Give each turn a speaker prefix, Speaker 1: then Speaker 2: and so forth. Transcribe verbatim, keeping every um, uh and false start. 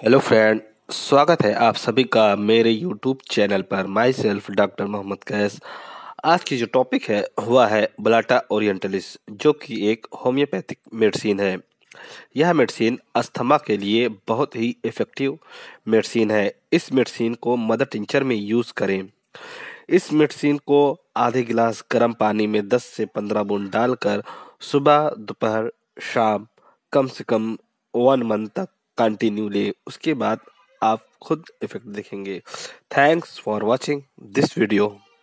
Speaker 1: Hello friend, स्वागत है आप सभी का मेरे यूट्यूब चैनल पर। Myself doctor Mohammad Qais. आज की जो टॉपिक है हुआ है बलाटा ओरिएंटलिस, जो कि एक होम्योपैथिक मेडिसिन है। यह मेडिसिन अस्थमा के लिए बहुत ही इफ़ेक्टिव मेडिसिन है। इस मेडिसिन को मदर टिंचर में यूज़ करें। इस मेडिसिन को आधे गिलास गर्म पानी में दस से पंद्रह बूंद डालकर सुबह, दोपहर, शाम कम से कम वन मंथ तक कंटिन्यू ले। उसके बाद आप खुद इफेक्ट देखेंगे। Thanks for watching this video.